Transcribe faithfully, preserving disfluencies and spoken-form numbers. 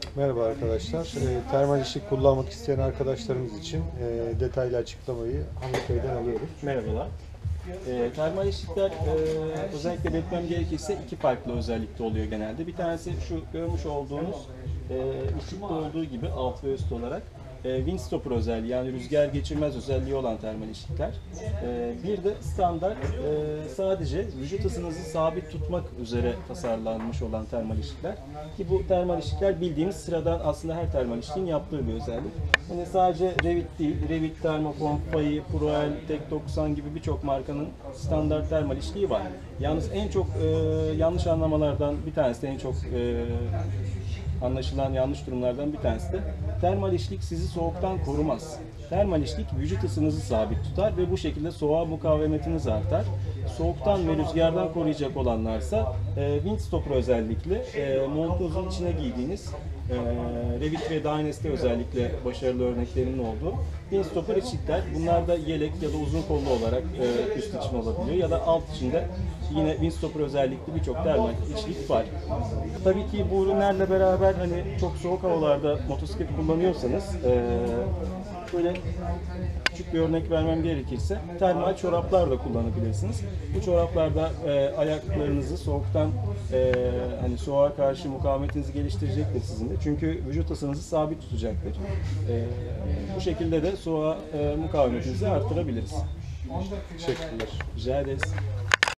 Merhaba arkadaşlar. E, termal ışık kullanmak isteyen arkadaşlarımız için e, detaylı açıklamayı Hamit Bey'den alıyoruz. Merhabalar. E, termal ışıklar e, özellikle belirtmem gerekirse iki farklı özellikte oluyor genelde. Bir tanesi şu görmüş olduğunuz e, ışıkta olduğu gibi alt ve üst olarak e, windstopper özelliği, yani rüzgar geçirmez özelliği olan termal ışıklar. E, bir de standart e, sadece vücut ısınızı sabit tutmak üzere tasarlanmış olan termal ışıklar. Ki bu termal ışıklar bildiğimiz sıradan aslında her termal ışığın yaptığı bir özellik. Yani sadece Revit değil, Revit, Thermoform, Fayi, Proel, Tek doksan gibi birçok markanın standart termal ışığı var. Yalnız en çok e, yanlış anlamalardan bir tanesi de en çok e, anlaşılan yanlış durumlardan bir tanesi de termal işlik sizi soğuktan korumaz. Termal işlik vücut ısınızı sabit tutar ve bu şekilde soğuğa mukavemetiniz artar. Soğuktan ve rüzgardan koruyacak olanlarsa e, windstopper özellikle e, montunuzun içine giydiğiniz e, Revit ve Dynes'te özellikle başarılı örneklerinin olduğu windstopper ışıklar. Bunlar da yelek ya da uzun kollu olarak e, üst için olabiliyor ya da alt içinde yine windstopper özellikli birçok termal işlik var. Tabii ki bu ürünlerle beraber hani çok soğuk havalarda motosiklet kullanıyorsanız e, böyle küçük bir örnek vermem gerekirse termal çoraplar da kullanabilirsiniz. Bu çoraplarda e, ayaklarınızı soğuktan e, hani soğuğa karşı mukavemetinizi geliştirecektir sizin de. Çünkü vücut ısınızı sabit tutacaktır. E, bu şekilde de soğuğa e, mukavemetinizi arttırabiliriz. Teşekkürler. Rica ederiz.